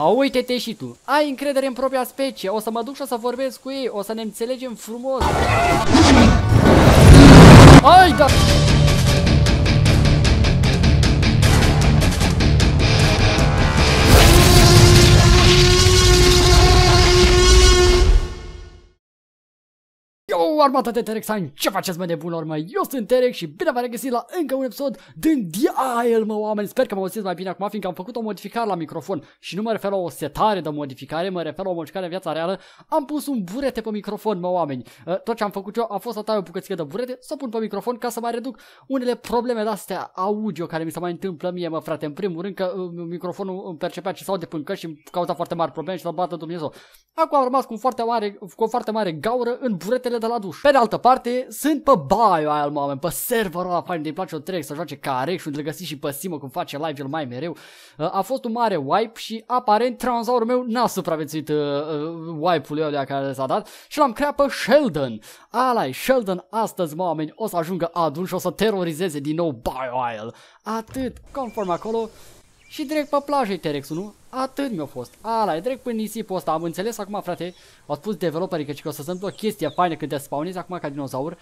Uite-te și tu, ai încredere în propria specie, o să mă duc și o să vorbesc cu ei, o să ne înțelegem frumos. Ai, da! Yo, armata de Terex, ce faceți, mă, de bună urmă? Eu sunt Terex și bine v-am regăsit la încă un episod din Dial, mă, oameni. Sper că mă auziți mai bine acum, fiindcă am făcut o modificare la microfon. Și nu mă refer la o setare de modificare, mă refer la o modificare în viața reală. Am pus un burete pe microfon, mă, oameni. Tot ce am făcut eu a fost să tai o bucățică de burete, să pun pe microfon ca să mai reduc unele probleme de-astea audio care mi se mai întâmplă mie, mă, frate. În primul rând că microfonul îmi percepea ce s-au de pâncă și îmi cauza foarte mari probleme și să bată Dumnezeu. Acum am rămas cu o foarte mare gaură în buretele de la duș. Pe de altă parte, sunt pe Bio, oameni, pe serverul ăla fain, de-i place o trec să joace ca Rex și unde le găsiți și pe Simo cum face live el mai mereu. A fost un mare wipe și aparent tranzaurul meu n-a supraviețuit wipe-ul ăla care s-a dat și l-am creat pe Sheldon. Ala-i, Sheldon astăzi, oameni, o să ajungă adult și o să terorizeze din nou Bio. Atât, conform acolo. Și direct pe plajă-i Terex-ul, nu? Atât mi-a fost. Ala, e direct până nisipul ăsta. Am înțeles acum, frate. Au spus developerii că o să se întâmplă o chestie faină când te spawnezi acum ca dinozaur.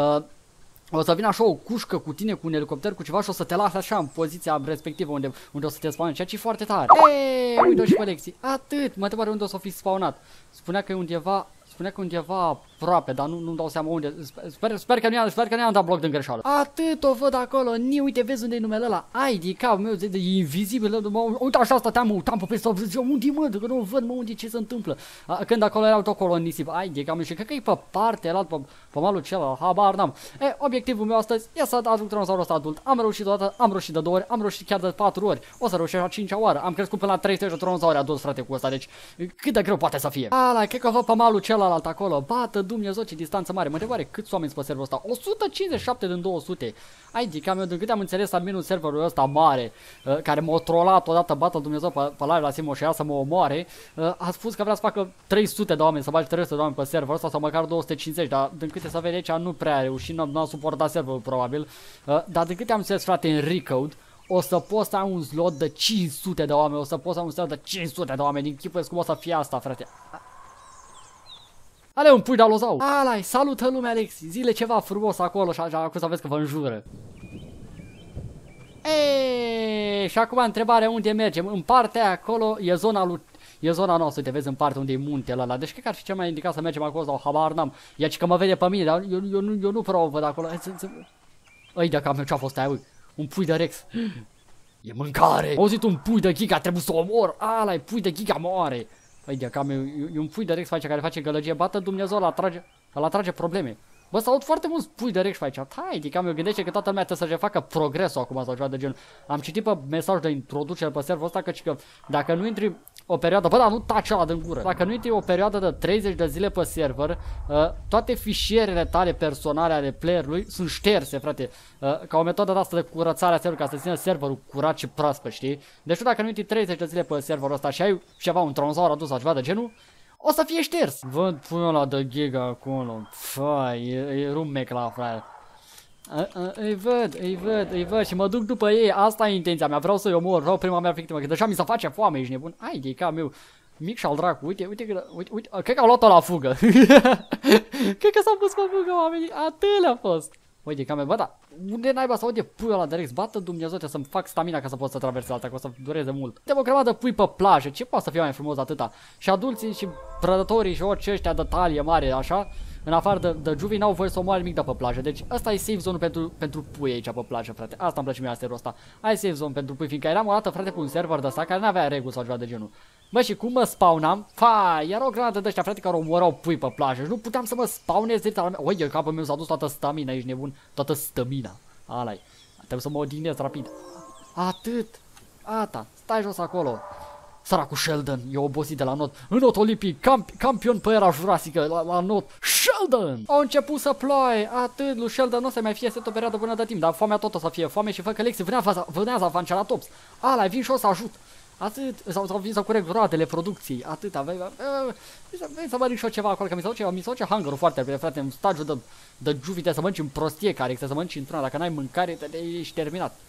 O să vină așa o cușcă cu tine, cu un elicopter, cu ceva și o să te lase așa în poziția respectivă unde o să te spawnezi, ceea ce e foarte tare. Eee, uite-o și pe lecții. Atât, mă întrebare unde o să fi spawnat. Spunea că e undeva aproape, dar nu-mi dau seama unde. Sper că nu i-am dat bloc din greșeală. Atât o văd acolo. Uite, vezi unde e numele ăla. Ai, de capul meu, e invizibil. Uite, așa stăteam, mă uitam pe peste, unde mă, că nu văd, mă, unde ce se întâmplă. Când acolo erau tot acolo în nisip. Ai, de capul meu, și cred că e pe partea alt, pe malul celălalt, habar n-am. Obiectivul meu astăzi e să ajung dinozaurul ăsta adult. Am reușit odată, am reușit de 2 ori, am reușit chiar de 4 ori. O să reușesc la 5-a oară. Am crescut până la 300 de dinozauri adulți, frate, cu ăsta, deci cât de greu poate să fie. Ala, cred că văd pe malul celălalt acolo. Bată Dumnezeu, ce distanță mare. Mă întrebare câți oameni sunt pe serverul ăsta? 157 din 200. Ai, dica meu, din câte am înțeles adminul serverului ăsta mare, care m-a trollat odată, bată Dumnezeu pe live la Simo și ea să mă omoare, a spus că vrea să facă 300 de oameni, să bagi 300 de oameni pe serverul ăsta sau măcar 250, dar din câte să vede aici nu prea a reușit, nu a suportat serverul probabil. Dar din câte am înțeles, frate, în Recode o să poți să ai un slot de 500 de oameni, o să poți să ai un slot de 500 de oameni. Închipuiesc cum o să fie asta, frate. Ale, un pui de alozau. Ala-i, salută lumea, Alex. Zile ceva frumos acolo și acum să vezi că vă înjură. Eee, și acum întrebarea unde mergem. În partea aia acolo e zona noastră, te vezi în partea unde e muntele ăla. Deci cred că ar fi cel mai indicat să mergem acolo sau habar n-am. Ia că mă vede pe mine, dar eu nu prea o văd acolo. Ei, de cam ce-a fost aia, ui. Un pui de Rex. E mâncare. Am auzit un pui de Giga, trebuie să o omor. Ala-i, pui de Giga moare. Păi de cam e un pui de Rex aici care face gălăgie, bată Dumnezeu, îl atrage probleme. Bă, s-aud foarte mulți pui de Rex aici. Hai, de cam eu gândește că toată lumea trebuie să-și facă progresul acum sau ceva de genul. Am citit pe mesajul de introducere pe serverul ăsta că dacă nu intri o perioadă, bă, dar nu taci ăla din gură. Dacă nu intri o perioadă de 30 de zile pe server, toate fișierele tale personale ale playerului sunt șterse, frate. Ca o metodă de asta de curățare a serverului, ca să țină serverul curat și proaspăt, știi? Deci tu dacă nu intri 30 de zile pe serverul ăsta și ai ceva, un tronzaur adus sau ceva de genul, o să fie șters. Văd puiul ăla de Giga acolo. Fai, e rumec la frate. Îi văd și mă duc după ei. Asta e intenția mea. Vreau să-i omor. Vreau prima mea victimă. Că deja mi se face foame, ești nebun. Ai, de ca meu. Mic și al dracu. Uite. Cred că au luat-o la fugă. Cred că s-au pus pe fugă, oamenii. Atât le-a fost. Uite, cam bă, da, unde naiba să aude puiul ăla de Rex? Bată Dumnezeu, să-mi fac stamina ca să pot să traversez alta, că o să dureze mult. Te o grămadă pui pe plajă, ce poate să fie mai frumos atâta? Și adulții și prădătorii și orice ăștia de talie mare, așa, în afară de juvii, n-au voie să omoare nimic de pe plajă. Deci ăsta e safe zone pentru pui aici pe plajă, frate. Asta îmi place mie serverul ăsta. Ai safe zone pentru pui, fiindcă eram o dată, frate, pe un server de ăsta care n-avea reguli sau ceva de genul. Bă, și cum mă spawnam? Fai, era o granadă de ăștia, frate, care omorau pui pe plajă și nu puteam să mă spawnez direct la mea. Oi, capul meu s-a dus toată stamina, ești nebun, toată stamina. Ala-i. Trebuie să mă odihnez rapid. Atât. Ata, stai jos acolo. Săracul Sheldon, e obosit de la not. În not olimpic, campion pe era jurasică, la not. Sheldon! Au început să ploaie, atât, lui Sheldon nu se mai fie set o perioadă până de timp, dar foamea tot o să fie foame și fă că Lexi vânează avanceratops. Ala, vin și o să ajut. Atât, sau vin să cureg roadele producției, atât, vrei să mănânc și eu ceva acolo, că mi se duce hunger-ul foarte bine, frate, în stagiul de juvite să mănânci în prostie, care să mănânci într-una, dacă n-ai mâncare, ești terminat.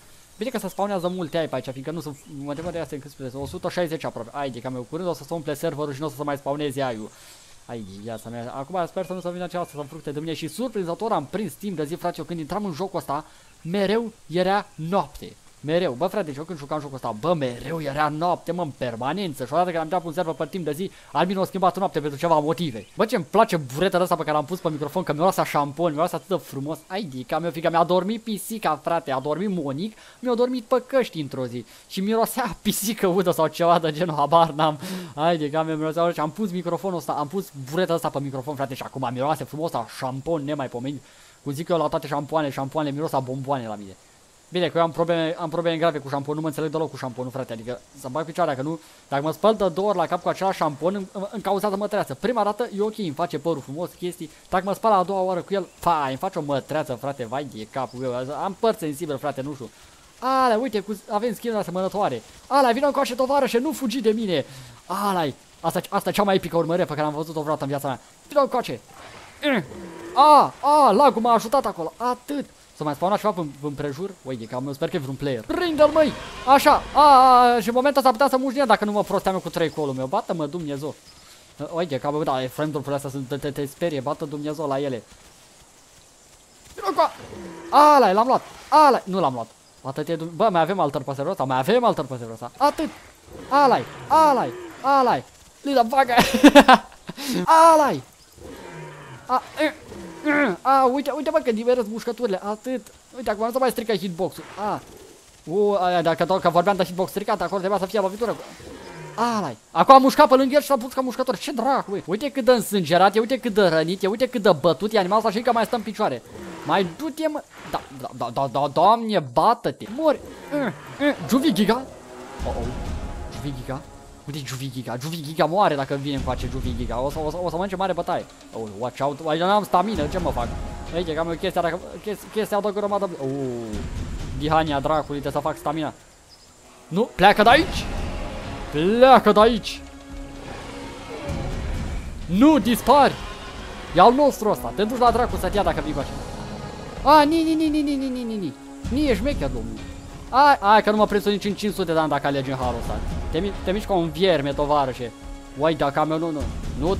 Bine că se spawnează multe aici, fiindcă nu sunt, mă de astea încât 160 aproape. Ai de cam eu curând o să se umple serverul și nu o să se mai spawneze aiul. Ai viața mea. Acum sper să nu se vină cealaltă să-mi fructe de mine și surprinzător am prins timp de zi, frate, eu când intram în jocul ăsta, mereu era noapte. Mereu, bă frate, eu când jucam jocul ăsta, bă, mereu era noapte, mă, în permanență. Și odată când am dat un server pe timp de zi, Almin o schimbat noapte pentru ceva motive. Bă, ce-mi place bureta asta pe care am pus pe microfon, că mi-o șampon, mi-o atât de frumos. Ai dica meu, fiindcă mi-a dormit pisica, frate, a dormit Monic, mi-a dormit pe căști într-o zi. Și mirosea pisică udă sau ceva de genul, habar n-am. Ai dica meu, mirosea și am pus microfonul ăsta, am pus bureta asta pe microfon, frate, și acum miroase frumos, a șampon nemaipomenit. Cum zic eu la toate șampoanele miros a bomboane la mine. Bine, că eu am probleme grave cu șampon, nu mă înțeleg deloc cu șamponul, frate, adică să-mi bag picioarea, că nu, dacă mă spăl de 2 ori la cap cu același șampon, îmi cauzează mătreață. Prima dată e ok, îmi face părul frumos, chestii, dacă mă spăl la a doua oară cu el, îmi face o mătreață, frate, vai de capul meu, am părți sensibile, frate, nu știu. Alea, uite, avem skin-uri asemănătoare. Alea, vină încoace, tovarășe, nu fugi de mine. Alea, asta e cea mai epică urmărire pe care am văzut-o vreodată în viața mea. Vină încoace. Lagul m-a ajutat acolo, atât. Să mai spawnat ceva în prejur? Uite, că sper că e vreun player. Prinde-l, măi! Așa, și în momentul ăsta putea să mușnie dacă nu mă prosteam eu cu tricolul meu. Bată-mă, Dumnezeu! Uite, că da, frame-urile astea te sperie, bată Dumnezeu la ele. Ala, l-am luat! Ala, nu l-am luat. Atât e, bă, mai avem altă pe serverul ăsta, mai avem altă pe serverul ăsta. Atât! Alai! Lila vaga! Alai! Uite bă, că diverăți mușcăturile, atât. Uite, acum nu se mai strică hitbox-ul. Dacă vorbeam de hitbox stricat, acolo trebuia să fie lovitură. Alai. Acum am mușcat pe lângă el și l-a pus ca mușcător. Ce dracu, băi. Uite cât de însângerat e, uite cât de rănit e, uite cât de bătut e animalul ăsta și că mai stă în picioare. Mai du-te, mă. Da, doamne, bată-te. Mori. Juvi Giga. Juvi Giga. Uite Juvi Giga moare dacă vine încoace Juvi Giga. O să mănânce mare bătaie. Watch out. Aici n-am stamină, ce mă fac? Uite că am eu chestia de grămadă. Dihania dracului, trebuie să fac stamina. Nu, pleacă de aici. Pleacă de aici. Nu, dispari. E al nostru ăsta. Te duci la dracu să te ia dacă vii încoace. Ni, ești mecher, domnul. Ai că nu mă prețu nici în 500 de ani dacă alegi în harul ăsta. Te miști ca un vierme, tovarășe. Uai, dacă am eu nu.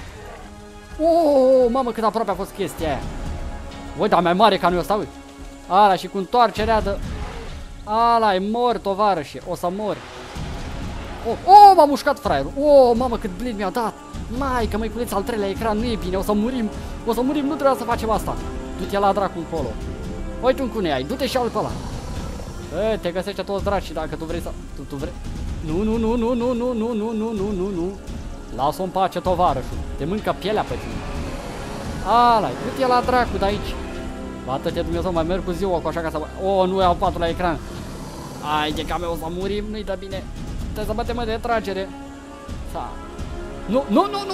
Mamă, cât aproape a fost chestia aia. Uai, dar mai mare ca noi ăsta, uite. Ala, și cu întoarcerea de... Ala, e mor, tovarășe. O să mor. M-a mușcat fraierul. Mamă, cât blind mi-a dat. Mai, că măiculeț al treilea ecran, nu e bine. O să murim, nu trebuia să facem asta. Du-te la dracu încolo. Uite un cune ai, du-te și al pe ăla. Te găsește toți draci dacă tu vrei să... Tu vrei... Nu. Lasă-o în pace, tovarășul. Te mâncă pielea pe tine. Ala, du-te la dracu de aici. Bată-te, Dumnezeu, mai merg cu ziua cu așa ca să... Nu iau patul la ecran. Ai de cam o să murim, nu-i dă bine. Trebuie să batem de tragere. Nu.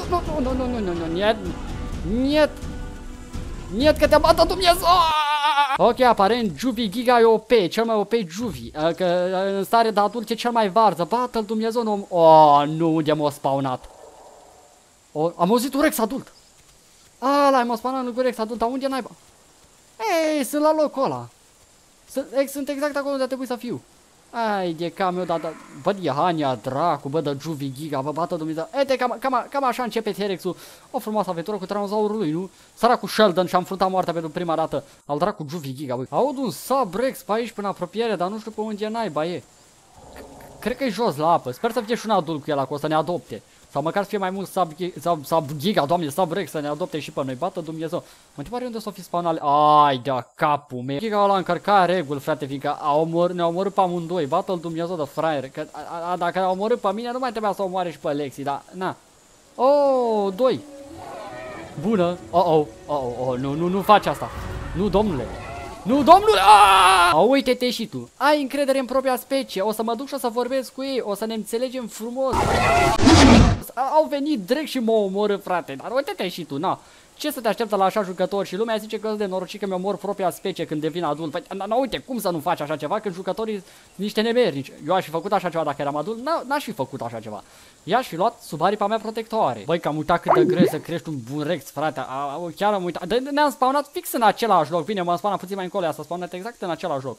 Niet că te bată Dumnezeu. Ok, aparent Juvi Giga e OP, cel mai OP Juvi. Că în stare de adult e cel mai varză. Bată-l Dumnezeu, nu. Nu, unde m-a spawnat. Am auzit un Rex adult. Ala, m-a spawnat un Rex adult, dar unde naiba? Ei, sunt la locul ăla. Sunt exact acolo unde trebuie să fiu. Ai de cam eu, bă, Dihania, dracu, bă, de Juvi Giga, bă, bată Dumnezeu. Cam așa începe T-Rex-ul. O frumoasă aventură cu tranzaurul lui, nu? Săracul Sheldon și-a înfruntat moartea pentru prima dată. Al dracu Juvi Giga, bă. Aud un Sub-Rex pe aici până apropiere, dar nu știu pe unde naiba e. Cred că e jos la apă. Sper să fie și un adult cu el acolo, să ne adopte. Sau măcar să fie mai mult Sub-Giga, doamne, Sub-Rex să ne adopte și pe noi. Bată Dumnezeu. Mă întrebare unde s-o fi spawnat. Ai, de capul meu. Giga ăla încărca reguli, frate, fiindcă ne-a omorât pe amândoi. Bată-l Dumnezeu de fraier. Că dacă a omorât pe mine, nu mai trebuia să omoare și pe Lexi, dar na. 2. Bună. Nu faci asta. Nu, domnule. Nu, domnule! Uite-te și tu. Ai încredere în propria specie. O să mă duc și o să vorbesc cu ei. O să ne înțelegem frumos. Au venit direct și mă omoră, frate. Dar uite-te și tu, na. Ce să te așteptă la așa jucători? Și lumea zice că sunt de norocit că mi-omor propria specie când devin adult. Păi, uite, cum să nu faci așa ceva când jucătorii sunt niște nemernici? Eu aș fi făcut așa ceva dacă eram adult? N-aș fi făcut așa ceva. I-aș fi luat sub aripa mea protectoare. Băi, că am uitat cât de greu să crești un bun Rex, frate. Chiar am uitat. Ne-am spawnat fix în același loc. Bine, m-am spawnat puțin mai încolo, s-a spawnat exact în același loc.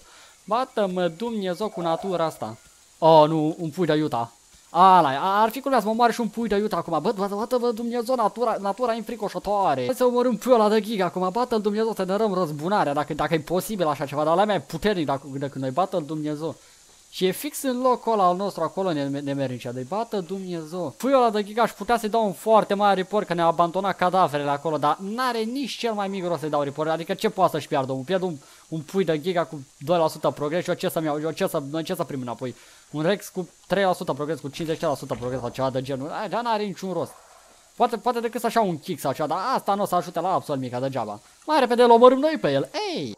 Bată-mă Dumnezeu cu natura asta. Oh, nu, un pui de iuta. Ar fi culmea să mă moare și un pui de iuta acum. Bată-vă Dumnezeu, natura e înfricoșătoare. Hai să omorâm puiul ăla de giga acum. Bată-l Dumnezeu să ne dăm răzbunarea, dacă e posibil așa ceva. Dar ăla mai puternic decât noi. Bată-l Dumnezeu. Și e fix în locul ăla al nostru, acolo nemernicea. Deci bată Dumnezeu. Puiul ăla de giga aș putea să-i dau un foarte mare report, că ne-a abandonat cadavrele acolo. Dar n-are nici cel mai mic rost să-i dau report. Adică ce poate să-și piardă? Pierd un pui de giga cu 2% progres și eu ce să primim înapoi? Un Rex cu 3% progres, cu 50% progres sau ceva de genul. Aia n-are niciun rost. Poate decât așa un kick sau ceva, dar asta nu o să ajute la absolut mica degeaba. Mai repede îl omorâm noi pe el. Ei!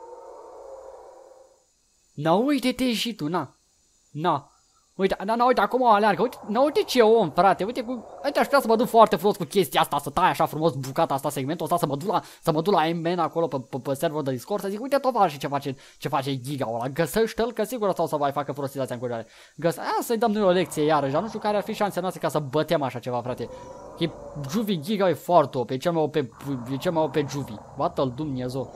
Na, uite-te și tu, na. Uite, uite, acum aleargă, uite ce om, frate, uite, aș putea să mă duc foarte frumos cu chestia asta, să tai așa frumos bucata asta, segmentul ăsta, să mă duc la MN acolo pe serverul de Discord, să zic, uite tovarăși ce face giga ăla, găsește-l, că sigur o să mai facă prostitatea în continuare. Să-i dăm noi o lecție iarăși, dar nu știu care ar fi șansele noastre ca să bătem așa ceva, frate. Juvie giga e foarte OP, e cel mai OP Juvie, bată-l Dumnezeu.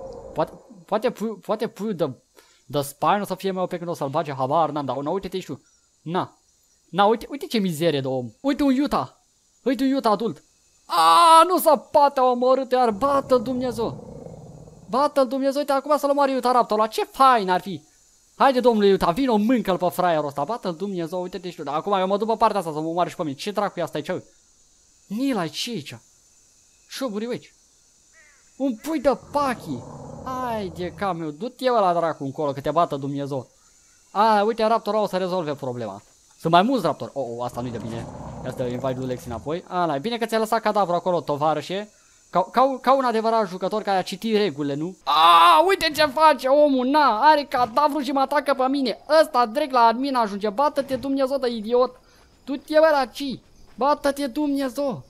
Poate puiul de Spine o să fie mai OP când o să-l bage, habar n-am, dar uite-te și tu. Na, uite ce mizerie de om. Uite un Utah adult. Nu se poate omorât, iar bată-l Dumnezeu. Bată-l Dumnezeu, uite, acum să-l omoare Utah Raptor ăla, ce fain ar fi. Haide, domnule Utah, vino, mâncă-l pe fraierul ăsta, bată-l Dumnezeu, uite-te și tu. Dar acum eu mă duc pe partea asta să mă omoare și pe mine. Ce dracu e asta aici? Nila, ce aici? Șoburi, uite. Un pui de pachi. Haide, cam eu, du-te eu la dracu încolo, că te bată Dumnezeu. Uite, Raptorul o să rezolve problema. Sunt mai mulți Raptor. Asta nu-i de bine. Asta invite Dulex înapoi. E bine că ți-ai lăsat cadavru acolo, tovarășe. Ca un adevărat jucător care a citit regulile, nu? Uite ce face omul, are cadavru și mă atacă pe mine. Ăsta direct la admin ajunge. Bată-te Dumnezeu de idiot. Du-te eu la ci. Bată-te Dumnezeu.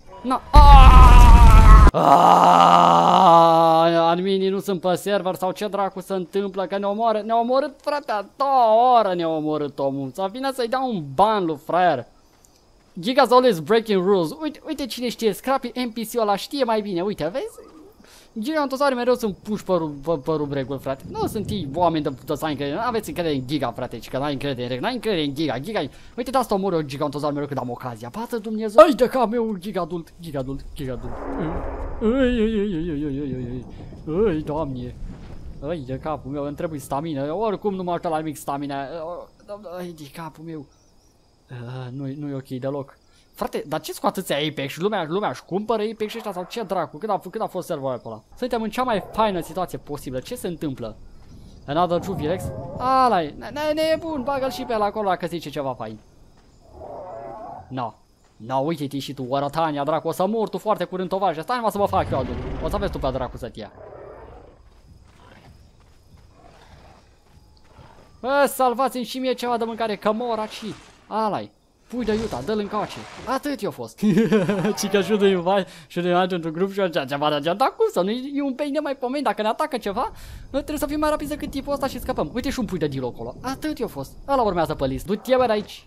Adminii nu sunt pe server sau ce dracu se întâmplă, că ne-a omorât frate, a doua oră ne-a omorât omul. Să vină să-i dea un ban lui fraier. Giga's always breaking rules. Uite cine știe, Scrappy NPC-ul ăla știe mai bine, uite, vezi? Gigantosaurii mereu sunt puși pe rubric, frate. Nu sunt ei oameni de să ai încredere. Aveți încredere în Giga, frate, că n-ai încredere în Giga. Uite, de asta omor eu gigantosaur mereu când am ocazia. Bată Dumnezeu. Ai de cap meu, Giga adult. Ui, Doamne. Ai de capul meu, îmi trebuie stamina. Oricum nu mă ajută la nimic stamina. Ai de capul meu. Nu e ok deloc. Frate, dar ce-ți cu atâția Apex și lumea își cumpără Apex și ăștia sau ce dracu? Cât a fost serverul ăla? Suntem în cea mai faină situație posibilă. Ce se întâmplă? Another Juvie Rex? Nebun, bagă-l și pe ăla acolo dacă zice ceva fain. Uite-te și tu, Orătania, dracu, o să mor tu foarte curând, tovarășe. Stai numai să mă fac eu adult. O să vezi tu pe dracu să-ți ia. Salvați-mi și mie ceva de mâncare, că mor aici. Pui de Utah, dă-l încoace. Atât i-a fost. Cică și de invite și de invite într-un grup și așa ceva de agenda. Cum să nu e un pei nemaipomeni. Dacă ne atacă ceva, noi trebuie să fim mai rapizi decât tipul ăsta și scăpăm. Uite și un pui de deal acolo. Atât i-a fost. Ăla urmează pe list. Du-te bă de aici.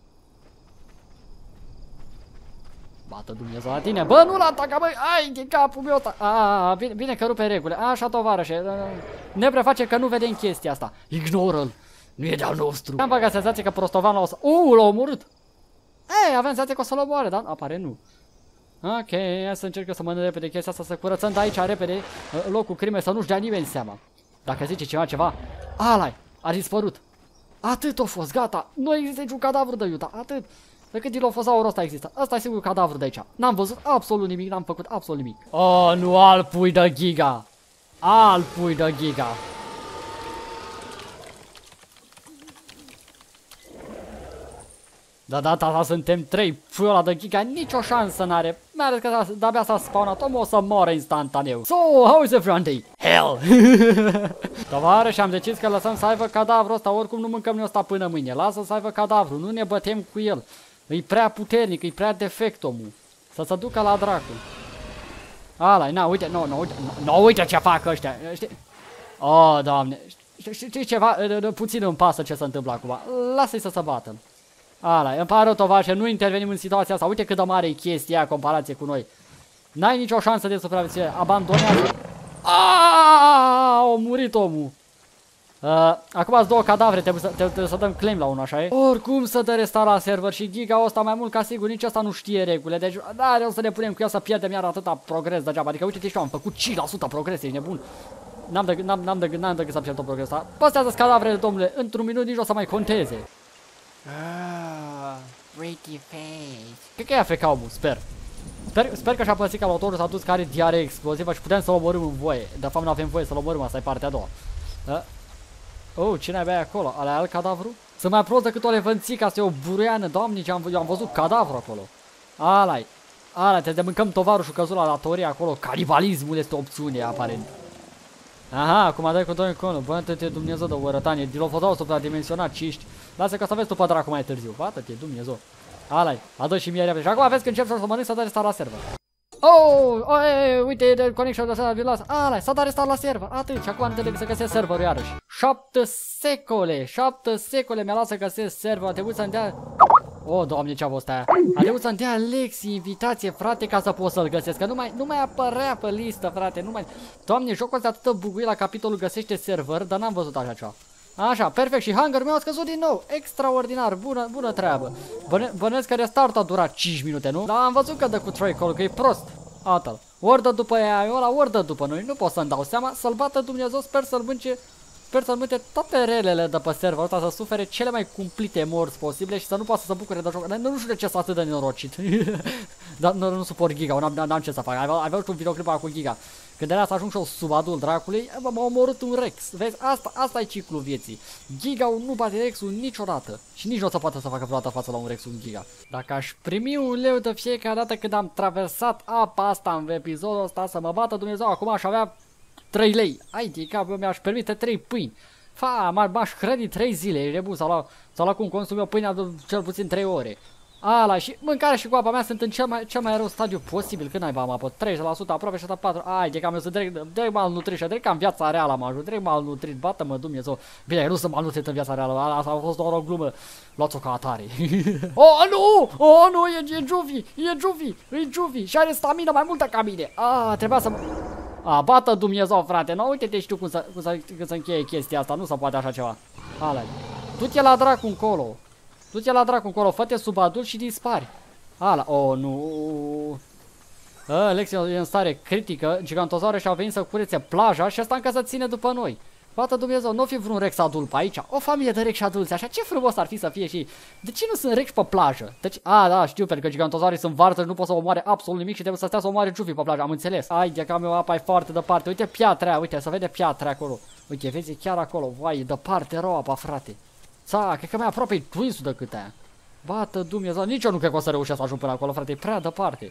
Bată Dumnezeu la tine. Bă, nu l-ataca, băi. Ai de capul meu ăsta. Bine că rupe regulile. Așa, tovarășe. Ne preface că nu vedem chestia asta. Ignoră-l. Nu e de-al nostru. Am băgat senzație că prostovanul o să... l-a omorât. Aveam senzație că o să-l omoare, dar apare nu. Ok, hai să încerc să mănânc repede chestia asta, să curățăm de aici repede locul crimei, să nu-și dea nimeni seama. Dacă zice ceva, a dispărut. Atât a fost, gata. Nu există niciun cadavru de Utah, atât. Decât dilofozaurul ăsta există. Ăsta e sigur cadavru de aici. N-am văzut absolut nimic, n-am făcut absolut nimic. Nu al pui de Giga. Al pui de Giga. Da, data asta suntem 3, puiul ăla de Giga nicio șansă n-are. Mai ales că de-abia s-a spawnat, omul o să moară instantaneu. So, how is everyone day? Hell! Tovarăși, am decis că lăsăm să aibă cadavrul ăsta, oricum nu mâncăm noi ăsta până mâine. Lasă să aibă cadavru, nu ne bătem cu el. E prea puternic, e prea defect omul. Să se ducă la dracu. Uite, uite ce fac ăștia. Doamne. Știi ceva? Puțin îmi pasă ce se întâmplă acum. Lasă-i să se bată. Îmi pare rău, tovarășe, nu intervenim în situația asta. Uite cât de mare e chestia în comparație cu noi. N-ai nicio șansă de supraviețuire. Abandonează. A murit omul. Acum ați două cadavre, trebuie să dăm claim la unul, așa e? Oricum să dă resta la server și Giga ăsta mai mult ca sigur, nici ăsta nu știe regulile. Deci, da, o să ne punem cu el să pierdem iar atâta progres degeaba. Adică, uite-te și eu, am făcut 5% progres, ești nebun. N-am decât să pierd tot progresul ăsta. Păstrează-ți cadavrele, domnule, într-un minut nici o să mai conteze. Pretty face. Cred că e AFK-ul, sper că și-a pățit calotorul, s-a dus că are diaree explozivă și putem să-l omorâm în voie. De fapt nu avem voie să-l omorâm, asta e partea a doua. Cine ai acolo? Alea alt cadavru? Sunt mai prost decât o levânțică, asta e o buruiană, doamne, eu am văzut cadavru acolo. Ala-i, trebuie să mâncăm tovarușul căzut la datorie acolo, canibalismul este opțiune, aparent. Aha, acum dai cu doi încolo, bă-te Dumnezeu de orătanie, dilofozau supradimensionat, ce ești. Lasă că să vezi tu pe dracu mai târziu, bată-te Dumnezeu. Ala-i, adă și mie repede. Și acum vezi că încep să mănânc, să dă restart la server. Uite, de connection de server, ala, s-a dat restart la server, atât, și acum nu trebuie să găsesc serverul iarăși. 7 secole mi-a luat să găsesc serverul, a trebuit să-mi dea... Doamne, ce-a fost aia? A trebuit să-mi dea Alexi invitație, frate, ca să pot să-l găsesc, că nu mai apărea pe listă, frate, nu mai... Doamne, jocul ăsta atât buguit la capitolul găsește server, dar n-am văzut așa ceva. Așa, perfect, și hangerul meu a scăzut din nou, extraordinar, bună treabă. Bănesc că restart a durat 5 minute, nu? Dar am văzut că dă cu Troy că e prost. Atât. Ori dă după ea, ori dă după noi, nu pot să-mi dau seama, să-l bată Dumnezeu, sper să-l mânce toate relele de pe serverul ăsta, să sufere cele mai cumplite morți posibile și să nu poată să se bucure de joc. Dar nu știu de ce s-a atât de nenorocit. Dar nu suport Giga, n-am ce să fac, ai văzut un videoclip cu Giga. Când era să ajung și eu sub adul dracului, m-a omorât un Rex. Vezi, asta e ciclul vieții. Giga nu bate Rexul niciodată. Și nici nu o să poată să facă vreodată față la un Rex un Giga. Dacă aș primi un leu de fiecare dată când am traversat apa asta în episodul ăsta, să mă bată Dumnezeu, acum aș avea 3 lei. Ai, capul mi-aș permite 3 pâini. M-aș hrăni 3 zile, e nebun, sau la cum consum eu pâinea de cel puțin 3 ore. Ala, și mâncarea și cu apa mea sunt în cel mai rău stadiu posibil. Când ai am apă? 30%, aproape 74%. Ai, de cam eu sunt direct malnutrit și direct ca în viața reală am ajuns. Direct malnutrit, bată-mă Dumnezeu. Bine, nu sunt malnutrit în viața reală, asta a fost doar o glumă. Luați-o ca atare. Nu, e Juvi și are stamina mai multă ca mine. Trebuia să bată Dumnezeu, frate. Nu, uite-te, știu cum să încheie chestia asta, nu se poate așa ceva. Ala, du-te la dracu încolo. Du-te la dracu încolo, fă-te sub adult și dispari. Ala, nu. Alexi e în stare critică, gigantozaure și-au venit să curețe plaja și asta încă să ține după noi. Bată Dumnezeu, nu fi vreun Rex adult pe aici. O familie de Rex adulți, așa, ce frumos ar fi să fie și... De ce nu sunt Rex pe plajă? Deci, da, știu, pentru că gigantozaurii sunt varză și nu pot să omoare absolut nimic și trebuie să stea să omoare Juvi pe plajă, am înțeles. Ai, de cam eu apa e foarte departe, uite piatra aia, uite, să vede piatra acolo. Uite, vezi, chiar acolo, vai, departe rău apa, frate. Cred că mai aproape e Twins-ul decât aia. Bată Dumnezeu, nici eu nu cred că o să reușesc să ajung până acolo, frate, e prea departe.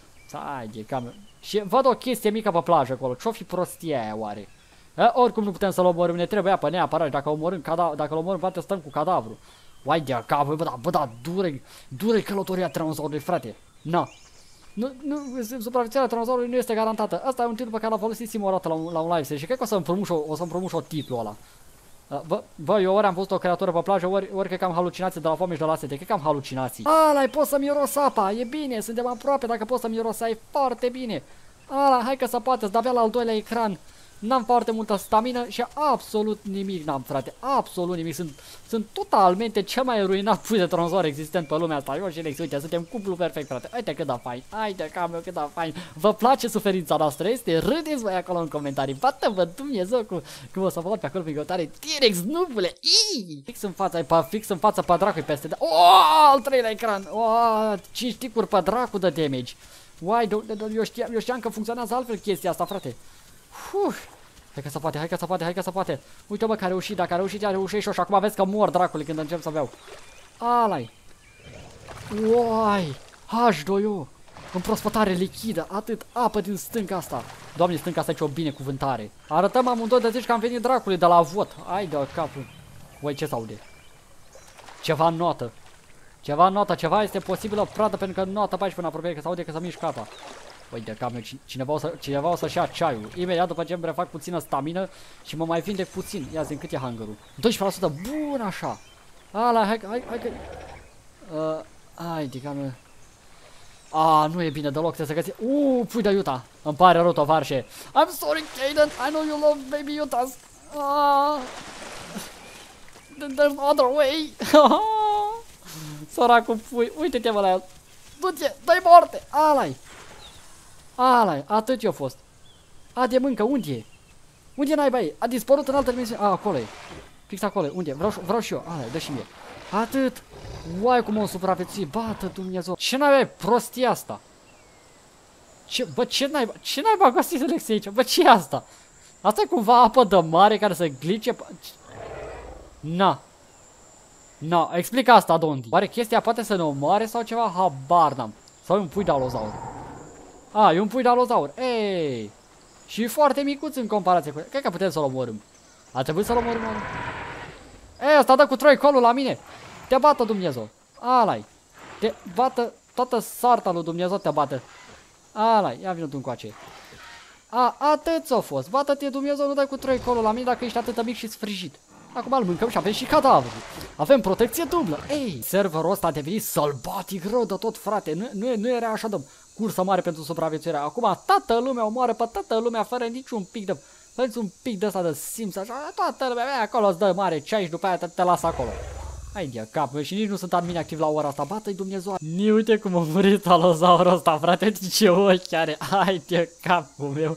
Și văd o chestie mică pe plajă acolo, ce-o fi prostia aia oare? Oricum nu putem să-l omorâm, ne trebuie apă neapărat, dacă îl omorâm, poate stăm cu cadavru. Uai de capul, bă, da, dure călătoria tranzaurului, frate. Nu, supraviețuirea tranzaurului nu este garantată. Asta e un titlu pe care l-am folosit singura dată la un live și cred că o să împrumuș-o titlul ăla. Bă, eu ori am văzut o creatură pe plajă, ori cred că am halucinații de la foame și de la sete, cred că am halucinații. Ala, pot să miros apa, e bine, suntem aproape, dacă pot să miros, e foarte bine. Ala, hai că se poate, să abia la al doilea ecran. N-am foarte multă stamină și absolut nimic n-am, frate, absolut nimic. Sunt totalmente cel mai ruinat pui de tranzoare existent pe lumea asta. Eu și Lex, uite, suntem cuplu perfect, frate. Uite cât da fain, haide cam eu cât da fain. Vă place suferința noastră, este? Râdeți voi acolo în comentarii. Bată-vă Dumnezeu cum o să vă văd pe acolo pe comentarii. T-Rex, nubule, fix în față pe dracu peste. Al treilea ecran, 5 ticuri pe dracu de damage. Uai, eu știam că funcționează altfel chestia asta, frate. Hai că se poate. Uite bă, că a reușit, dacă a reușit, și eu și acum vezi că mor dracule când încep să beau. Alai. Uai, H2O. Împrospătare lichidă, atât apă din stânca asta. Doamne, stânca asta e ce o binecuvântare. Arătăm amândoi de zici că am venit dracului de la vot. Ai de capul. Uai, ce s-aude? Ceva notă, ceva este posibilă pradă pentru că notă pe aici până apropiere, că s-aude că se mișcă apa. Uite, cam eu, cineva o să-și ia ceaiul. Imediat după ce îmi refac puțină stamină și mă mai vindec puțin. Ia zi, cât e hangerul? 12%, bun așa. Ala, hai că... Hai, cam eu... nu e bine deloc, trebuie să găsi... pui de Utah. Îmi pare rău, tovarșe. I'm sorry, Kaden, I know you love baby Utahs. There's no other way. Săracul pui, uite-te mă la el. Du-te, dă-i moarte. Ala-i. Ala-i, atât i-a fost. A, de mâncă, unde e? Unde n-ai bai? A dispărut în altă dimensiune. A, acolo e. Fix acolo e. Unde? Vreau și eu. Ala-i, dă și mie. Atât. Uai cum o supraviețui. Bată Dumnezeu. Ce n-ai prostia asta? Ce n-ai găsit Alex aici? Bă, ce e asta? Asta e cumva apă de mare care să glice? Na. Na, explică asta, Dondi. Oare chestia poate să ne omoare sau ceva? Habar n-am. Sau e un pui de alozaur. A, e un pui de alozaur. Ei. Și e foarte micuț în comparație cu el. Cred că putem să-l omorâm. A trebuit să-l omorâm. Ei, ăsta dă cu troicolul la mine. Te bată Dumnezeu. Ala-i. Te bată toată sarta lui Dumnezeu, te bată. Ala-i, ia vină tu încoace. Atât s-a fost. Bată-te Dumnezeu, nu dai cu troicolul la mine dacă ești atât mic și sfârșit. Acum îl mâncăm și avem și cadavru. Avem protecție dublă. Ei, serverul ăsta a devenit sălbatic rău de tot, frate. Nu era așa de cursă mare pentru supraviețuire. Acum toată lumea omoară pe toată lumea fără niciun pic de... Fără un pic de ăsta de simț așa. Toată lumea acolo îți dă mare ceai și după aia te lasă acolo. Hai de cap, și nici nu sunt admin activ la ora asta. Bată-i Dumnezeu. Ni uite cum a murit alozaurul ăsta, frate. Ce ochi are. Hai de capul meu.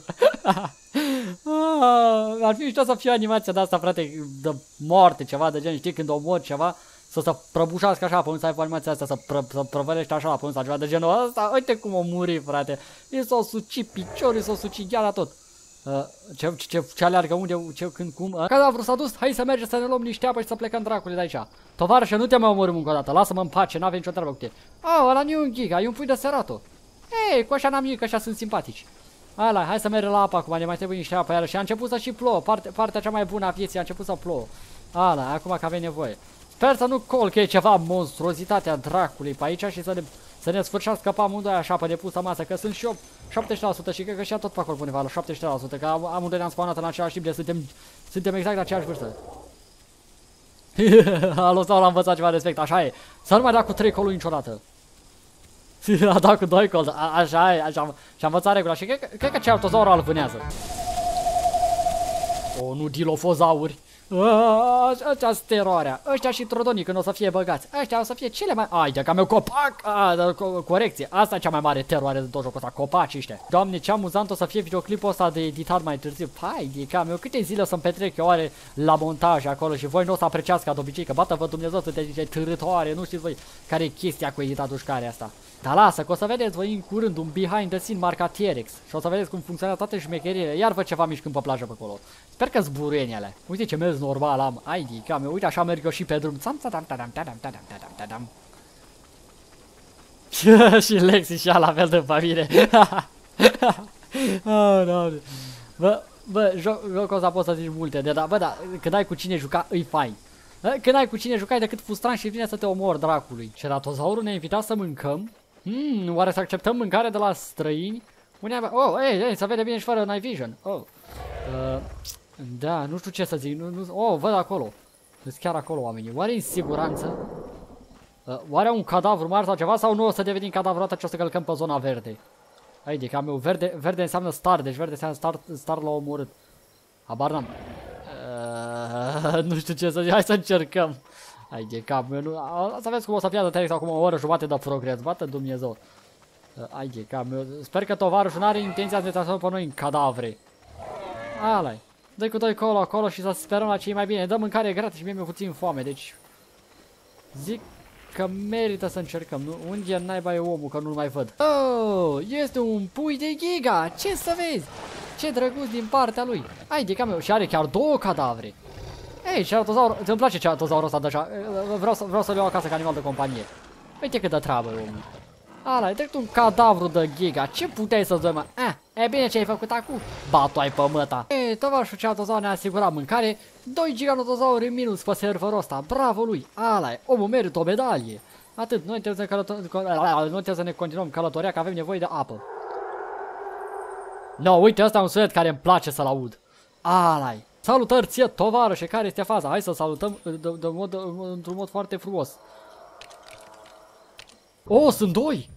Ar fi mișto să fie o animație de asta, frate, de moarte, ceva de gen, știi, când omori ceva, să se prăbușească așa pe să ai animația asta, să prăvălește așa la pământ, ceva de genul ăsta. Uite cum o muri, frate. I s-o suci piciorul, i s-o suci gheala tot. Ce aleargă, unde, ce, când, cum? Cadavru s-a dus, hai să mergem să ne luăm niște apă și să plecăm dracului de aici. Tovarășe, nu te mai omorâm încă o dată, lasă-mă în pace, n-avem nicio treabă cu tine. Ăla nu e un giga, e un pui de serato. Ei, cu așa n-am nimic, așa sunt simpatici. Ala, hai să mergem la apă acum, ne mai trebuie niște apă iară și a început să și plouă, partea cea mai bună a vieții a început să plouă. Ala, acum că avem nevoie. Sper să nu colche ceva monstruozitatea dracului pe aici și să ne sfârșească pe amândoi așa pe depusă masă, că sunt și eu 70% și cred că și tot pe acolo undeva la 70%, că amândoi ne-am spawnat în același timp, suntem exact de aceeași vârstă. Alo, sau l-am învățat ceva respect, așa e. Să nu mai da cu 3 coluri niciodată. A dat cu 2 coluri, așa e, așa și-am învățat regula și cred că ceartozaurul îl vânează. O, nu dilofozauri. Ăștia-s teroarea. Ăștia și trodonii când o să fie băgați. Ăștia o să fie cele mai... Ai, de ca meu copac! Corecție. Asta e cea mai mare teroare de tot jocul ăsta. Copaci ăștia. Doamne, ce amuzant o să fie videoclipul ăsta de editat mai târziu. Hai, de ca meu, câte zile o să-mi petrec eu oare la montaj acolo și voi nu o să apreciați ca de obicei, că bată-vă Dumnezeu să te zice târătoare, nu știți voi care e chestia cu editatul care asta. Dar lasă, că o să vedeți voi în curând un behind the scene marca T-Rex și o să vedeți cum funcționează toate șmecherile. Iar văd ceva mișcând pe plajă pe acolo. Sper că zburuienele. Uite ce mers normal am. Ai de cam, uite așa merg eu și pe drum. Și Lexi și ala fel de pe mine. Bă, jocul ăsta poți să zici multe de da, bă, da, când ai cu cine juca, îi fain. Când ai cu cine jucai decât frustrant și vine să te omori dracului. Ceratozaurul ne-a invitat să mâncăm. Oare să acceptăm mâncare de la străini? Oh, ei, să vede bine și fără night vision. Oh. Da, nu știu ce să zic. Oh, văd acolo. Sunt chiar acolo oamenii. Oare în siguranță? Oare un cadavru mare sau ceva? Sau nu o să devenim cadavru dată ce o să călcăm pe zona verde? Hai de cameu, verde înseamnă star, deci verde înseamnă star la omorât. Habar n-am. Nu știu ce să zic, hai să încercăm. Hai de cap, să vezi cum o să pierdă T-Rex acum o oră jumate de progres, bată Dumnezeu. Hai de cap, sper că tovarășul n-are intenția să ne transformă pe noi în cadavre. Ala-i. Dă-i cu 2 acolo și să sperăm la cei mai bine. Dă mâncare gratis și mie mi-e puțin foame, deci... Zic că merită să încercăm. Unde naiba e omul, că nu-l mai văd. Oh, este un pui de giga, ce să vezi? Ce drăguț din partea lui. Hai de cameu, și are chiar 2 cadavre. Ei, ceratozaur, îmi place ceratozaurul ăsta de așa. Vreau să-l iau acasă ca animal de companie. Uite cât de treabă, omul. Ala, e direct un cadavru de giga. Ce puteai să-ți doi, mă? E bine ce ai făcut acum? Ba, tu ai pe măta. Ei, tovarășul ceratozaur ne-a asigurat mâncare. 2 giganotozauri în minus pe serverul ăsta. Bravo lui. Ala, omul merită o medalie. Atât, noi trebuie să ne continuăm călătoria, că avem nevoie de apă. No, uite, ăsta e un sunet care îmi place să-l aud. Ala-i. Salutări ție, tovarășe, care este faza? Hai să salutăm într-un mod foarte frumos. Oh, sunt 2!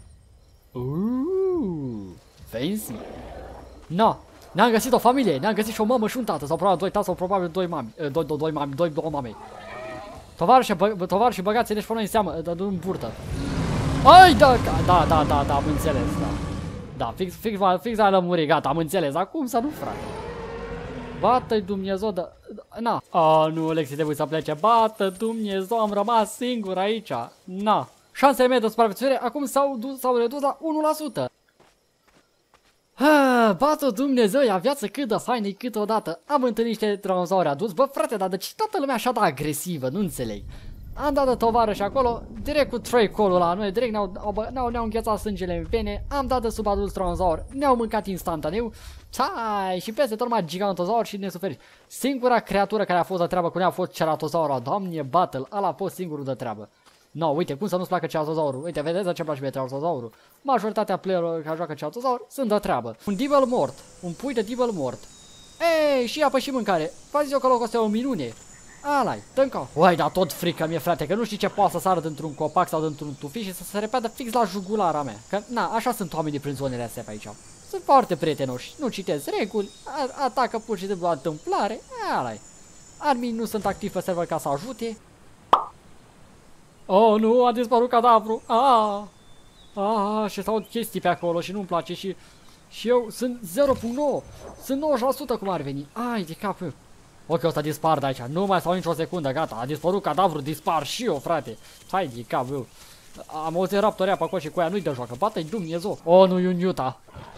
Fancy! No, ne-am găsit o familie, ne-am găsit și o mamă și un tată, sau probabil 2 tați, sau probabil 2 mami, 2 mame. Tovarăși, băgați-ne și pe noi în seamă, în burtă. Ai, da, am înțeles, da. Da, fix la lămuri, gata, am înțeles. Acum să nu, frate. Bată-i Dumnezeu de... Na. Nu, Lexi trebuie să plece. Bată Dumnezeu, am rămas singur aici. Na. Șansele mele de supraviețuire acum s-au redus la 1%. Bată Dumnezeu, ia viață cât de faină câteodată. Am întâlnit niște dinozauri adulți. Bă, frate, dar de ce toată lumea așa de agresivă? Nu înțeleg. Am dat de tovarăși acolo, direct cu Trey-colul la noi, direct ne-au înghețat sângele în vene, am dat de subadulți dinozauri, ne-au mâncat instantaneu, și peste tot mai gigantozaur și ne suferi. Singura creatură care a fost de treabă cu noi a fost ceratozaurul, doamne, battle, ăla a fost singurul de treabă. No, uite, cum să nu-ți placă ceratozaurul? Uite, vedeți ce place mie ceratozaurul? Majoritatea playerilor care joacă ceratozaur sunt de treabă. Un Dibble mort, un pui de Dibble mort. Ei, și apă și mâncare, v-a zis eu că locul ăsta e o minune. Alai, dă-ncă. Uai, dar tot frică mie, frate, că nu știi ce poate să sară dintr-un copac sau dintr-un tufiș și să se repeadă fix la jugulara mea. Că, na, așa sunt oamenii prin zonele astea pe aici. Sunt foarte prietenoși, nu citesc reguli, atacă pur și simplu la întâmplare. Alai. Admin nu sunt activi pe server ca să ajute. Oh, nu, a dispărut cadavru. Și s-au chestii pe acolo și nu-mi place și eu sunt 0.9. Sunt 90% cum ar veni. Ai, de capul meu. Ok, o să dispar de aici, nu mai stau nicio secundă, gata, a dispărut cadavru, dispar și eu, frate. Hai de cap, eu. Am auzit raptorea pe acolo și cu aia nu-i de joacă, bată-i Dumnezeu. Oh, nu e un Utah.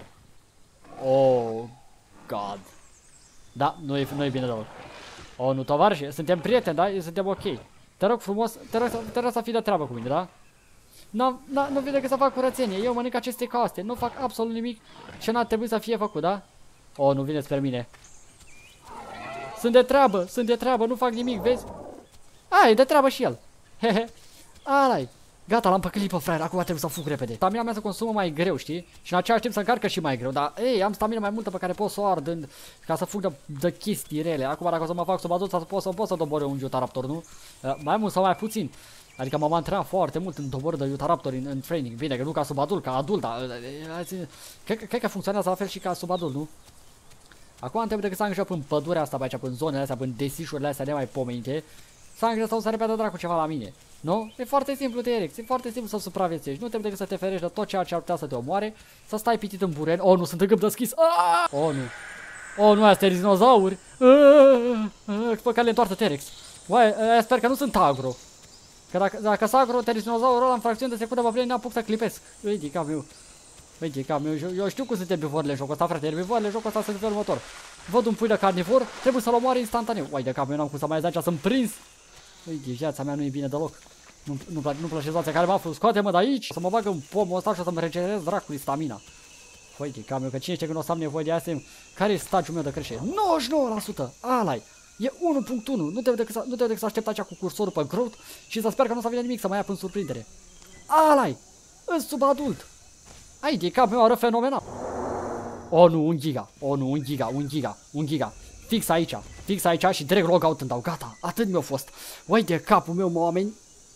Oh, God. Da, nu e bine deloc. Oh, nu, tovarăși, suntem prieteni, da? Suntem ok. Te rog frumos, te rog să fii de treabă cu mine, da? Nu vine decât să fac curățenie, eu mănânc aceste caste, nu fac absolut nimic ce n-ar trebui să fie făcut, da? Oh, nu vine spre mine. Sunt de treabă, nu fac nimic, vezi? E de treabă și el. Hehe. Alai. Gata, l-am păcălit pe fraier, acum trebuie să fug repede. Stamina mea se consumă mai greu, știi? Și în același timp se încarcă și mai greu, dar ei, am stamina mai multă pe care pot să o ard ca să fug de chestii rele. Acum dacă o să mă fac sub adult, pot să dobor un Utahraptor, nu? Mai mult sau mai puțin. Adică m-am antrenat foarte mult în dobor de Utahraptor în training. Bine, că nu ca sub adult, ca adult, dar cred că funcționează la fel și ca sub adult, nu? Acum trebuie decât să am grijă până pădurea asta pe aici, până zonele astea, până desișurile astea de mai pomenite. Să am grijă sau să repetă dracu ceva la mine. Nu? E foarte simplu, T-Rex, e foarte simplu să supraviețuiești. Nu trebuie decât să te ferești de tot ceea ce ar putea să te omoare. Să stai pitit în buren. Oh, nu, sunt în gâp deschis. Oh, nu. Oh, nu, astea e dinozauri. Pe care le întoartă T-Rex. Uai, sper că nu sunt agro. Că dacă sunt agro, dinozaurul ăla în fracțiune de secundă mă plin, n-apuc să clipesc. Uite, cam eu. Uite, cam eu știu cum sunt erbivorile în jocul ăsta, frate. Erbivorile în jocul ăsta sunt în felul următor. Văd un pui de carnivor, trebuie să-l omoare instantaneu. Uai, de cap, eu n-am cum să mai zic, sunt prins. Uite, viața mea nu e bine deloc. Nu place situația care mă aflu. Scoate-mă de aici, să mă bag în pomul ăsta și o să-mi regenerez dracului stamina. Uite, cam eu, că cine știe când o să am nevoie de astea, care e stagiul meu de creștere? 99%! Alai! E 1.1, nu trebuie decât să aștept aici cu cursorul pe growth și să sper că nu o să vină nimic să mă ia până surprindere. Alai! Îs sub adult! Ai, de cap meu ară fenomenal. Oh, nu, 1 giga. Oh, nu, 1 giga. Fix aici și direct logout îmi dau. Gata, atât mi-a fost. Uai, de capul meu, oameni.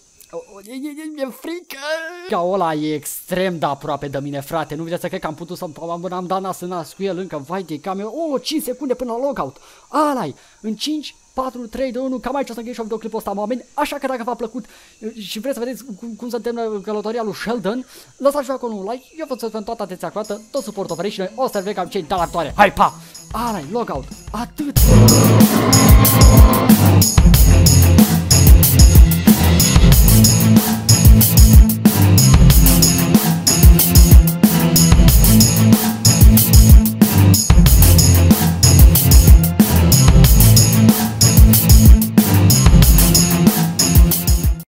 E frică. Ca ăla e extrem de aproape de mine, frate. Nu vreți să cred că am putut să am dat nas în nas cu el încă. Vai de cap meu. 5 secunde până la logout. Alai, în 5, 4, 3, 2, 1, cam aici o să închei și videoclipul ăsta, oameni. Așa că dacă v-a plăcut și vreți să vedeți cum se termină călătoria lui Sheldon, lăsați acolo un like. Eu vă mulțumesc toată atenția cu toată, tot suport oferit și noi o să vedem cam cei de la viitoare. Hai, pa! Alai, logout. Atât!